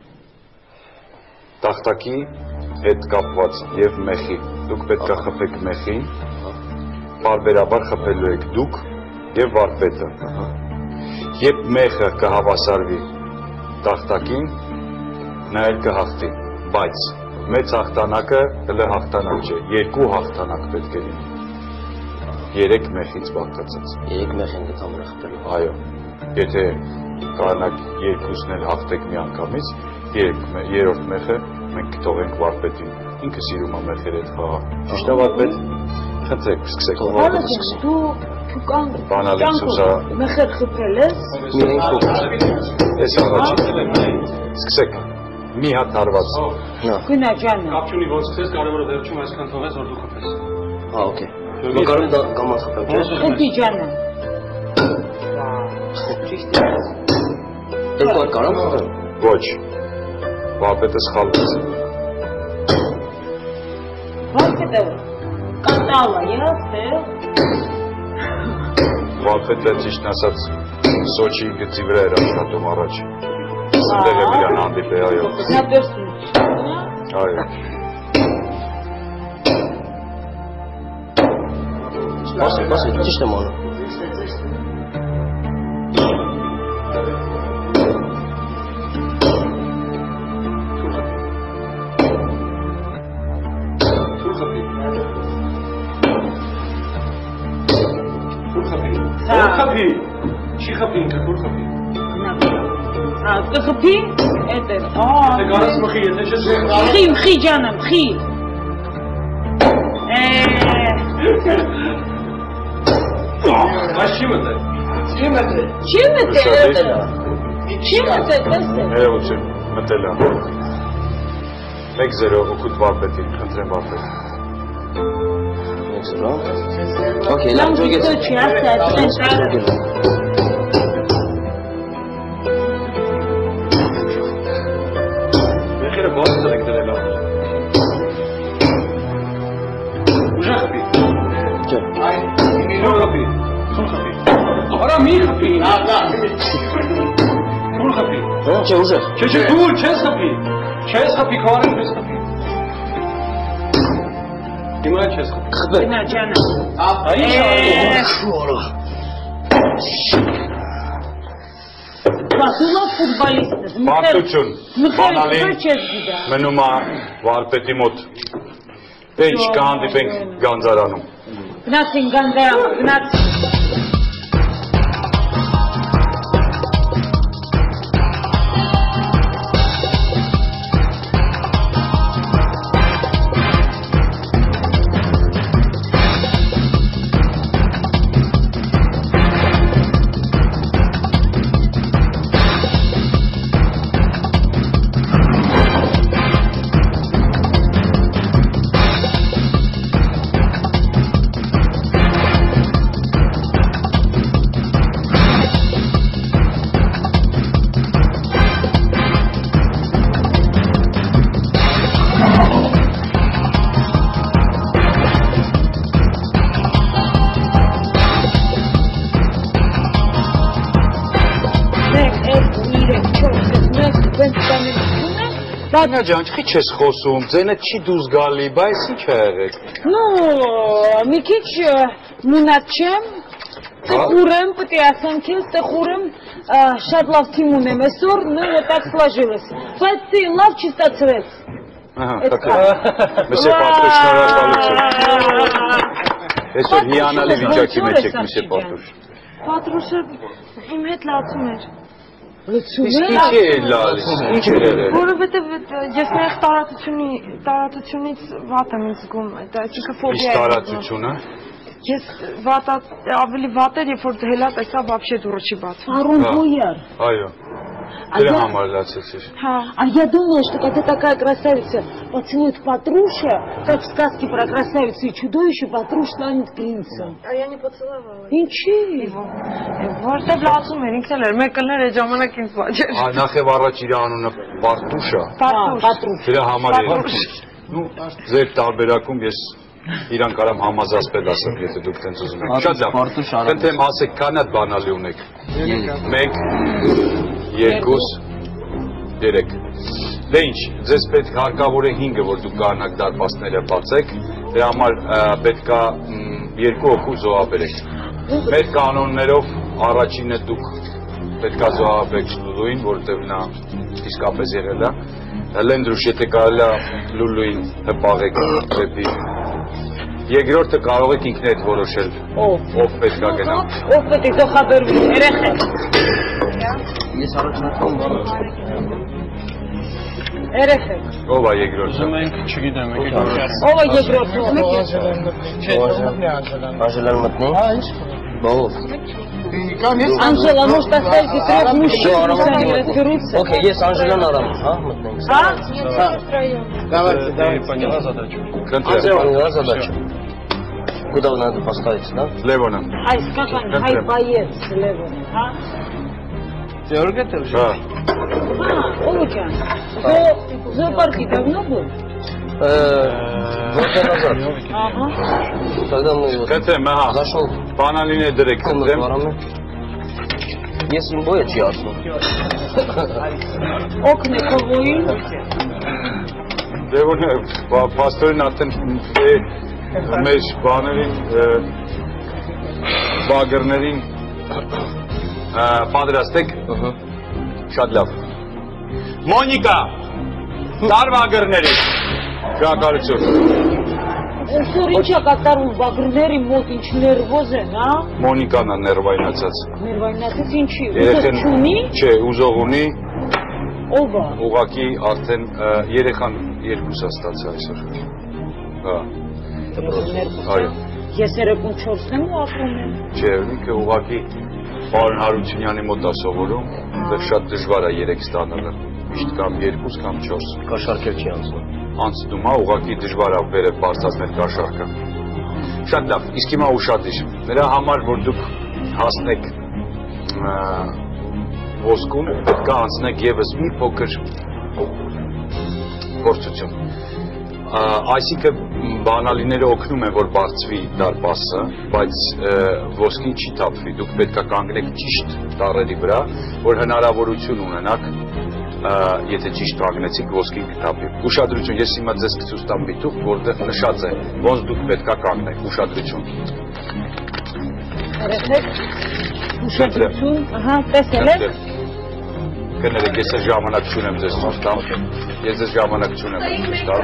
տախտակի հետ կապված եւ մեխի, դուք պետք է խփեք մեխին, բարբերաբար խփելու եք դուք եւ վարպետը։ Երբ մեխը կհավասարվի տախտակին, նա էլ կհաղթի, բայց մեծ հաղթանակը հələ հաղթանակ չէ, երկու հաղթանակ պետք է լինի։ Երեք մեխից բաղկացած։ Երեք մեխին գտամուր խփելու։ Այո։ Եթե կարողանաք երկուսն էլ հաղթեք միանգամից, երրորդ մեխը մենք կթողենք վարպետին։ Ինքը սիրում է մեր հետ խաղալ։ Ճիշտ է վարպետ։ Խնդրեք, սկսեք։ Վարպետ, դու քուկան մեխեր խփել ես։ Միայն փոքր։ Ես առաջին։ Սկսեք։ Մի հատ հարված։ Գնա ջանը։ Կապ չունի ոնց քեզ կարևորը վերջում այսքան թողես որ դու խփես։ Հա, օքեյ։ Դու կարող ես կամաց խփել, չէ՞։ Էդի ջանը։ Դու կարող կարամ խփել։ Ոչ։ Վարպետը սխալվեց։ Վարպետը կատալը ես, թե։ Վարպետը ճիշտ ասած Սոչի գծի վրա էր աշխատում առաջ։ Այնտեղ եմ իրան հանդիպել, այո։ Նա պերսում։ Այո։ Բասի, բասի, ճիշտ եմ անում։ Խփի։ Չի խփի ինքը, որ խփի։ Ա, կխփի, էդ է։ Ահա։ Դե կարաս մխի, եթե չես մխի։ Մխի, մխի ջանը, մխի։ Բայց չի մտել։ Չի մտել։ Չի մտել։ Չի մտել, տեսեք։ Ներողություն, մտել է։ մեկ զիրո օգուտ վարպետին, խնդրեմ վարպետ։ մեկ զիրո։ Okay, լավ ջոգեց։ Չի ասած, Մեխերը բաց դրեք դրել լավ։ Ուժը խփի։ Չէ։ Այն, մի խփի։ Խոմ խփի։ Արա մի խփի։ Նա, նա։ Խոմ խփի։ Չէ, ուժը։ Չէ, չէ, դու չես խփի։ Չես խփի, քարին չես խփի։ Հիմա չես խփի։ Խփել։ Գնա ջանը։ Այ Շորը։ Բասունով ֆուտբոլիստ ես։ Բացություն, բանալին չես գիտա։ մնում է վարպետի մոտ։ Ինչ կհանդիպենք գանձարանում։ Գնացին գանձարանը, գնացին։ Բանա ջան, չի չես խոսում, ձենը չի դուրս գալի, բայց ինչ է եղեք։ Ну, մի քիչ մունած չեմ, տխուրեմ, պետք է ասեմ քեզ, տխուրեմ, շատ լավ թիմ ունեմ այսօր, նույնը так сложилось, բայց լավ չի ստացվեց։ Ահա, так է։ Մսե Պարտուշ, շնորհակալություն։ Այսօր հիանալի վիճակի մեջ եք, Մսե Պարտուշ։ Պատրուշը իմ հետ լացում էր։ Իսկ ինչի է լալիս, ինչ է եղել։ Որովհետև ես նեղ տարածությունից վատ եմ զգում, այսինքն ֆոբիա եմ։ Իսկ տարածությունը։ Ես վատ ավելի վատ էր, երբ որ հելա տեսա вообще դուրը չի բացում։ Արոն Գոյար։ Այո։ Դրա համար լացեցիր։ А я думала, что когда такая красавица поцелует Патруша, как в сказке про красавицу и чудовище, Патруш станет принцем. А я не поцеловала. Ничего. Որտե՞վ լացում էր, ինքն էլ մեկներ է ժամանակ ինձ վաճեր։ Ա նախև առաջ իր անունը Պարտուշ է։ Պատրուշ։ Դրա համար է։ Ну, ձեր տարբերակում ես իրան կարամ համազասպել ասեմ, եթե դուք տենց ուզում եք։ Շատ լավ։ Խնդրեմ ասեք, քանի հատ բանալի ունեք։ մեկ, երկու, երեք։ Դե ինչ, ձեզ պետք հարկավոր է հինգը, որ դուք կարողանաք դարպասները բացեք, դրա համար պետք է երկու հոգու զոհաբերեք։ Մեր կանոններով առաջինը դուք պետք է զոհաբերեք Լուլուին, որովհետև նա իսկապես եղել է։ Լենդրուշ, եթե կարելի է Լուլուին հպաղեք դեպի Երկրորդը կարող եք ինքներդ որոշել։ Ով պետք է գնա։ Ով պետք է զոհաբերվի, երեխեք։ Ես առաջին անգամ Երեխեք։ Ով է երկրորդը։ Ուզում ենք, չգիտեմ, եկեք որքան։ Ով է երկրորդը։ Անժելան մտնի։ Բով։ Անժելա, может оставить и трех мужчин, сами разберутся. Окей, есть Анжелан Адам, а? Мտնենք։ А? Давайте, давайте. Поняла задачу. Քննեմ։ Поняла задачу. Куда надо поставить, да? Լևոնը։ Ай, скакан, ай, боец, Левон, а? Գեորգե Տերժան։ Հա։ А, Олугян, то в зоопарке давно был? Два дня назад. Ага. Когда мы его Քննեմ, ահա։ зашел Բանալին է դրեք в քննեմ։ дворами. Если им боя, ясно. Окна кого-ին։ Լևոնը պաստորին արդեն մեր բաներին բագերներին պատրաստեք։ Շատ լավ։ Մոնիկա, տարվագերների։ Շնորհակալություն։ Այսօր ինչ է կատարում բագրների մոտ ինչ ներվոզ են, հա։ Մոնիկան է ներվայնացած։ Ներվայնացած ինչի։ Երեխան Չունի։ Չէ, ուզող ունի։ Ով է։ Ուղղակի արդեն երեխան երկուսա ստացա այսօր։ Հա։ Այո։ Ես երեկոն չորսն եմ ու ապրում եմ։ Չէ, ինքը ուղղակի պարոն Հարությունյանի մոտ է սովորում, դեռ շատ դժվար է երեք ստանալը։ Միշտ կամ երկուս կամ չորս։ Կաշառքեր չի անցնում։ Անցնում է, ուղղակի դժվար է վերև բարձրացնել կաշառքը։ Շատ լավ, իսկ հիմա ուշադիր։ Նրա համար, որ դուք հասնեք ոսկուն, պետք է անցնեք ևս մի փոքր փորձություն։ Այսինքն բանալիները օգնում են, որ բարձվի դարպասը, բայց ոսկին չի թափվի։ Դուք պետք է կանգնեք ճիշտ տառերի վրա, որ հնարավորություն ունենաք, եթե ճիշտ կանգնեցիք, ոսկին կթափվի։ Ուշադրություն, ես հիմա ձեզ կցույց տամ մի թուղթ, որտեղ նշած է, ոնց դուք պետք է կանգնեք։ Ուշադրություն։ Երեխեք, ուշադրություն, ահա, տեսել եք։ Կներեք, ես ես ժամանակ չունեմ ձեզ ցույց տամ։ Ես ձեզ ժամանակ չունեմ ցույց տամ։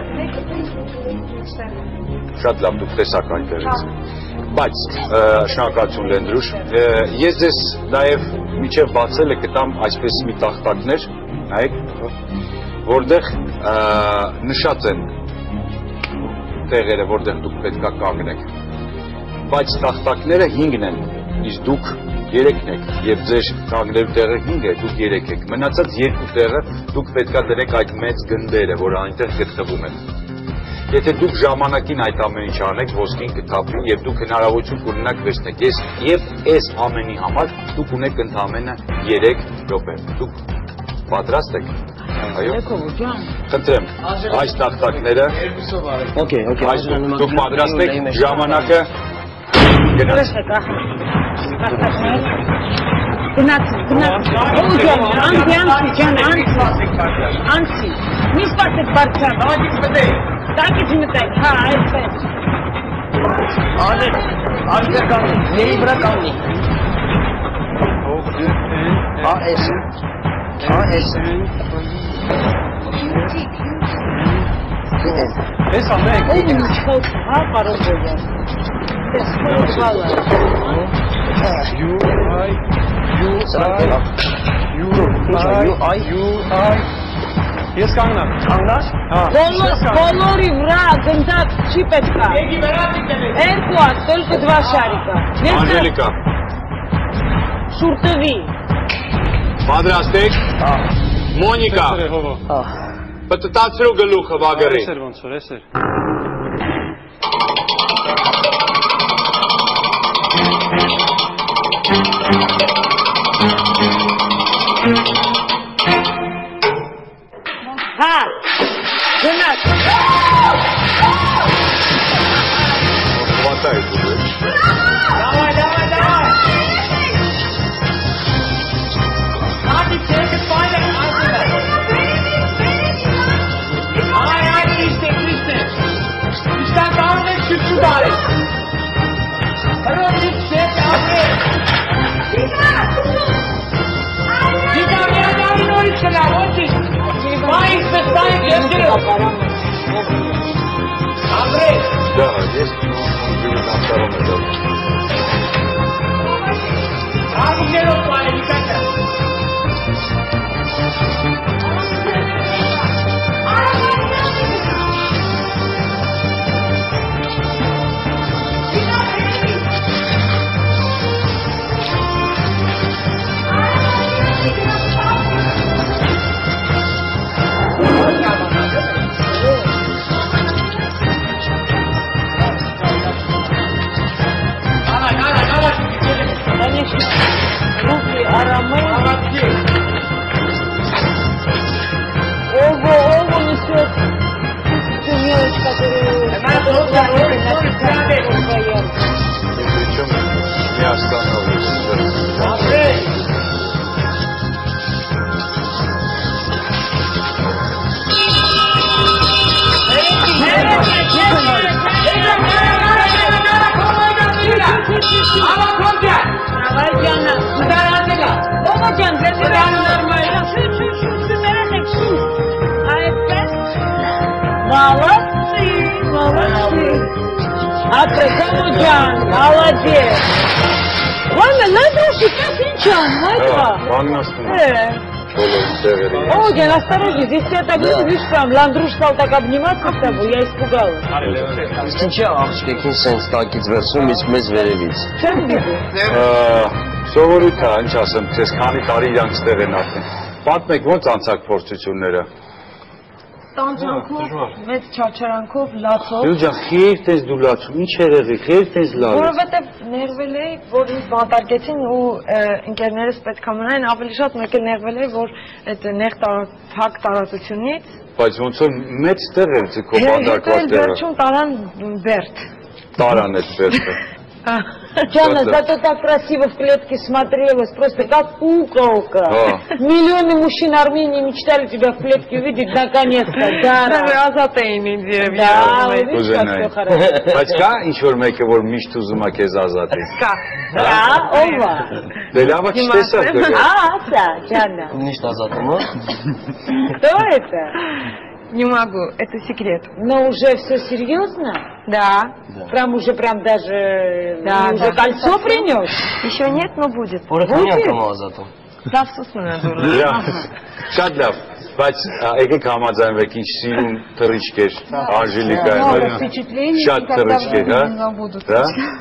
Շատ լավ, դուք տեսաք այնտեղից։ Բայց շնորհակալություն Լենդրուշ։ Ես ձեզ նաև միջև բացելը կտամ այսպես մի տախտակներ, նայեք, որտեղ նշած են տեղերը, որտեղ դուք պետք է կանգնեք։ Բայց տախտակները հինգն են, իսկ դուք երեքն եք, եւ ձեր կանգնելու տեղը հինգ է, դուք երեք եք։ Մնացած երկու տեղը դուք պետք է դրեք այդ մեծ գնդերը, որ այնտեղ գտնվում են։ Եթե դուք ժամանակին այդ ամեն ինչ անեք, ոսկին կթափվի եւ դուք հնարավորություն կունենաք վերցնեք։ Ես եւ այս ամենի համար դուք ունեք ընդամենը երեք րոպե։ Դուք պատրաստ եք։ Այո։ Խնդրեմ, այս տախտակները։ Okay, okay. Դուք պատրաստ եք, ժամանակը գնաց։ Գնաց, գնաց։ Օջան, անցի, անցի, ջան, անցի։ Անցի։ Մի սպասեք բարձր։ Դակից մտեք։ Դակից մտեք, հա, այսպես։ Ալե, ալե կանգնի, ների վրա կանգնի։ Հա, էս։ Հա, էս։ Էս ամեն Ո՞ւմ իշխոց, հա, պարոն Բոյան։ Տեսքով վալա։ You, I, you, I, you, I, you, I, Ես կանգնամ։ Կանգնաս։ Բոլորի վրա գնդակ չի պետքա։ Եկի վրա դիտեք։ Երկու հատ, только два շարիկա։ Անժելիկա։ Շուրտովի։ Պատրաստ եք։ Մոնիկա։ Պտտացրու գլուխը վագերի։ Էսեր ոնց որ, էսեր։ Հա, գնաց։ Հատա եք ուղել։ Давай, давай, давай։ Հատի չեկը պայլը ասում է։ Այ, այ, Քրիստե, Քրիստե։ Իստան կարող եք շուտու բարի։ Հրոմ իտ չեք ապրել։ Դիկա միադարի նորից կնա, ոչի։ Բայց պստայք երկրը։ Ապրել։ Да, есть, но на втором этаже. Աղուկներով պայլը, դիկակը։ Ապրեկամո ջան, молодец։ Ладно, Ландруши, как ничего, это. Բանն ասում Э. բոլորի տեղերի։ О, Ген, осторожней, здесь тебя так видишь, там, Ландруш стал так обниматься с тобой, я испугалась. Իսկ ինչի աղջիկին սենց տակից վերցնում, իսկ մեզ վերևից։ Չեմ դիտում։ Սովորույթ է, ինչ ասեմ, քեզ քանի տարի իրանք ստեղ են արդեն։ Պատմեք ո՞նց անցակ փորձությունները։ Տանջանքով, մեծ չարչարանքով, լացով։ Դու ջան, խիղ տես դու լացում, ինչ երեղի, խիղ տես լալ։ Որովհետև ներվել էի, որ ինձ բանտարկեցին ու ընկերներս պետք է մնային, ավելի շատ մեկ էլ ներվել էի, որ այդ նեղ փակ տարածությունից։ Բայց ոնց որ մեծ տեղ էր ձգով բանդարկված տեղը։ Վերջում տարան Բերդ։ Տարան այդ բերդը։ Джана, зато так красиво в клетке смотрелась, просто как куколка. Миллионы мужчин Армении мечтали тебя в клетке увидеть, наконец-то, да. Да, видишь, как все хорошо. Բայց կա ինչ-որ մեկը, որ միշտ ուզում է քեզ ազատի։ Կա։ Да, ова. Դե լավ է չտեսած դու։ А, да, Джана. Միշտ ազատում, հա։ Кто это? Не могу, это секрет. Но уже все серьезно? Да. Прям уже прям даже Да, уже да. кольцо принес? Еще нет, но будет. Որքանի անգամ ազատում։ Завсուսն է դուրս։ Շատ լավ, բայց եկեք համաձայնվեք ինչ սիրուն թռիչք էր Անժելիկայը։ Շատ թռիչք էր, հա։ Դա։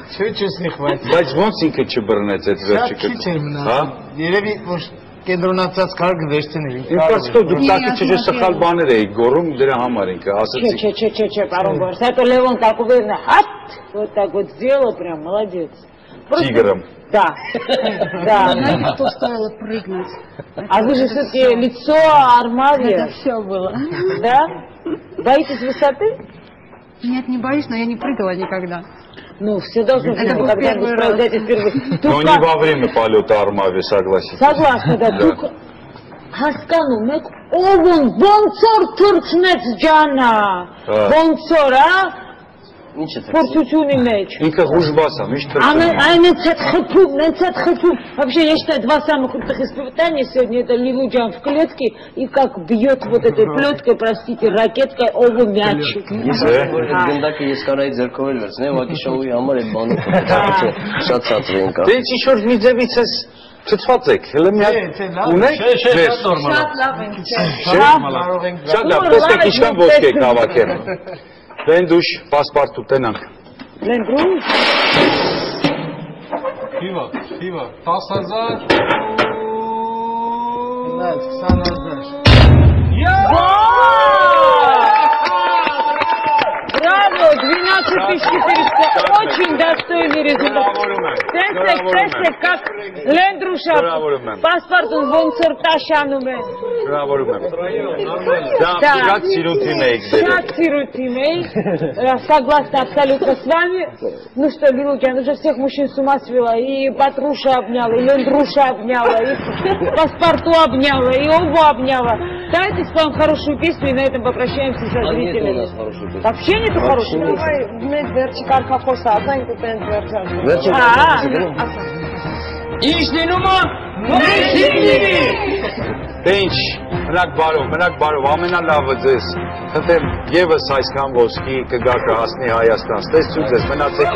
Բայց ոնց ինքը չբռնեց այդ վերջը։ Հա։ Երևի որ կենտրոնացած կարող վերցնել։ Ինքնասկո դուք տակի չէ սխալ բաներ էի գոռում դրա համար ինքը ասացի։ Че, че, че, че, паром Борис. Это Левон так уверенно, ат, вот так вот сделал, прям молодец. Тигром. Да, да. Знаете, что стоило прыгнуть? А вы же все-таки лицо Армавия. Это все было. Да? Боитесь высоты? Нет, не боюсь, но я не прыгала никогда. Ну, все должны Это был когда-нибудь первый раз. пройдете впервые. Но не во время полета Армавии, согласен. Согласна, да. Դուք հասկանում եք, ով ուն ոնց որ թռցնեց ջանա։ Ոնց որ, հա։ Ինչ է թռցնի։ Փորձությունի մեջ։ Ինքը հուժված է, միշտ Она, թռցնում։ она цатхупу, на цатхупу. Вообще, я считаю, два самых крутых испытания сегодня это Лилуджан в клетке и как бьет вот этой плеткой, простите, ракеткой ову мячик. Ես որ այդ գնդակը ես կարայի ձեռքով էլ վերցնեմ, ուղղակի շոուի համար այդ բանը պետք է շատ ցածրին կա։ Դե ինչ որ մի ձևից էս ցծված եք, հələ մի հատ ունեք։ Շատ նորմալ։ Շատ լավ ենք։ Կարող ենք Շատ լավ, տեսեք ինչքան ոսկ եք հավաքել։ Լենդուշ, պասպորտ ուտենանք։ Լենդուշ։ Խիվա, խիվա, տասը հազար։ քսան հազար։ Браво! двенадцать тысяч четыреста. Очень достойный результат. Տեսեք, տեսեք, как Լենդրուշը պասպորտում ոնց որ տաշանում է։ Շնորհավորում եմ։ Да, շատ սիրուն թիմ եք դերել։ Շատ սիրուն թիմ եք։ Согласна абсолютно с вами. Ну что, Лилукян, уже всех мужчин с ума свела. И Патруша обняла, и Лендруша обняла, и паспорту обняла, и Ову обняла. Давайте споем хорошую песню и на этом попрощаемся со зрителями. Вообще нету хорошей песни? Давай, մեծ վերջի կարգախոսը ասանք ու տենց վերջացնենք։ Վերջը։ Ինչ լինում է։ Մեջին լինի։ Դե ինչ, մնաք բարով, մնաք բարով, ամենալավը ձեզ։ Խնդրեմ, եւս այսքան ոսկի կգա կհասնի Հայաստան։ Ստեսություն ձեզ, մնացեք։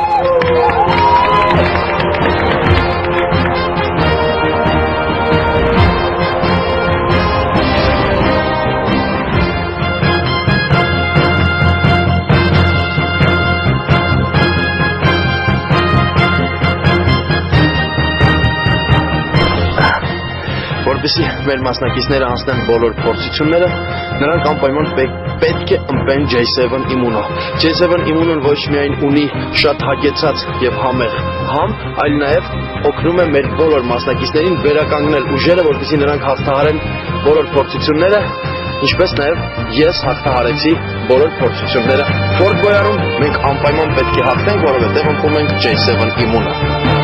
Որպեսզի մեր մասնակիցները անցնեն բոլոր փորձությունները, նրանք անպայման պետք է ըմբեն ջեյ սեվեն Immuno։ ջեյ սեվեն Immuno-ն ոչ միայն ունի շատ հագեցած եւ համեղ համ, այլ նաեւ օգնում է մեր բոլոր մասնակիցներին վերականգնել ուժերը, որպեսզի նրանք հաղթահարեն բոլոր փորձությունները, ինչպես նաեւ ես հաղթահարեցի բոլոր փորձությունները։ Ֆորտ Բոյարում մենք անպայման պետք է հաղթենք, որովհետեւ ըմբում ենք ջեյ սեվեն Immuno։